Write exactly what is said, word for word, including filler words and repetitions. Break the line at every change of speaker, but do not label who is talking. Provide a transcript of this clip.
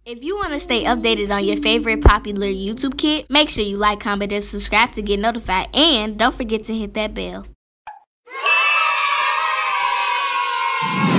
If you want to stay updated on your favorite popular YouTube kid, make sure you like, comment, and subscribe to get notified. And don't forget to hit that bell.